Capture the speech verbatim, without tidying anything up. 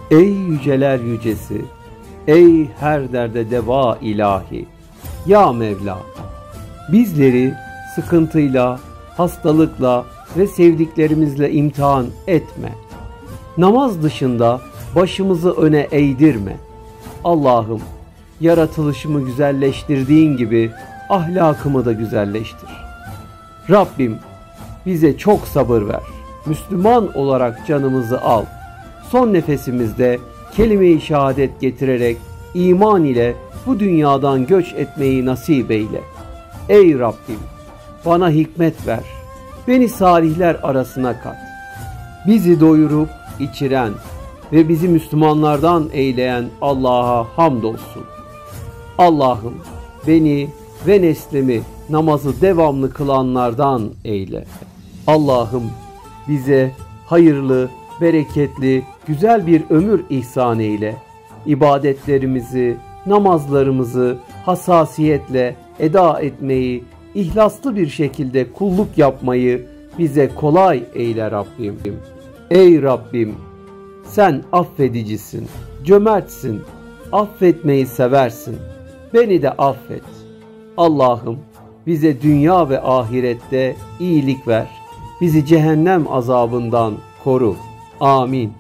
Ey yüceler yücesi, ey her derde deva ilahi, ya Mevla, bizleri sıkıntıyla, hastalıkla ve sevdiklerimizle imtihan etme. Namaz dışında başımızı öne eğdirme. Allah'ım, yaratılışımı güzelleştirdiğin gibi ahlakımı da güzelleştir. Rabbim, bize çok sabır ver. Müslüman olarak canımızı al. Son nefesimizde kelime-i şehadet getirerek iman ile bu dünyadan göç etmeyi nasip eyle. Ey Rabbim, bana hikmet ver. Beni salihler arasına kat. Bizi doyurup içiren ve bizi Müslümanlardan eyleyen Allah'a hamdolsun. Allah'ım, beni ve neslimi namazı devamlı kılanlardan eyle. Allah'ım, bize hayırlı, bereketli, güzel bir ömür ihsan eyle. İbadetlerimizi, namazlarımızı hassasiyetle eda etmeyi, ihlaslı bir şekilde kulluk yapmayı bize kolay eyle Rabbim. Ey Rabbim, sen affedicisin, cömertsin, affetmeyi seversin. Beni de affet. Allah'ım, bize dünya ve ahirette iyilik ver. Bizi cehennem azabından koru. Amin.